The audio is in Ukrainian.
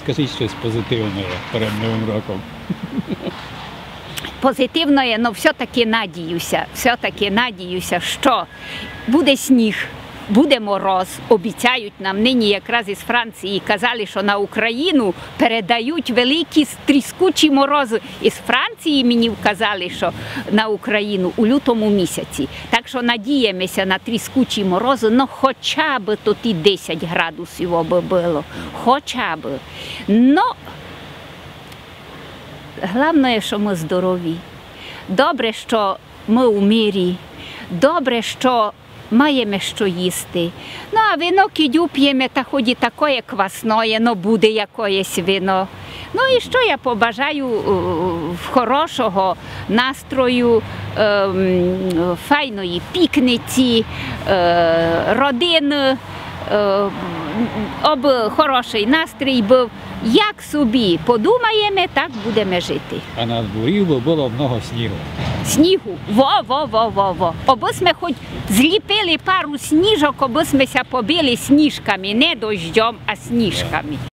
скажіть щось позитивне перед Новим роком. Позитивно є, але все-таки надіюся, що буде сніг, буде мороз. Обіцяють нам нині якраз із Франції, казали, що на Україну передають великі тріскучі морози. Із Франції мені вказали, що на Україну у лютому місяці. Так що надіємося на тріскучі морози, ну хоча б тут і 10 градусів аби було, хоча б. Ну, головне, що ми здорові. Добре, що ми у мирі, добре, що маємо що їсти. Ну, а вино кидю п'ємо, та ході таке квасное, ну буде якоїсь вино. Ну і що я побажаю хорошого настрою, файної пікниці, родини, об хороший настрій був. Як собі подумаємо, так будемо жити. А на дворі було много снігу. Снігу, во. Аби ми хоч зліпили пару сніжок, аби ми побили сніжками, не дощом, а сніжками.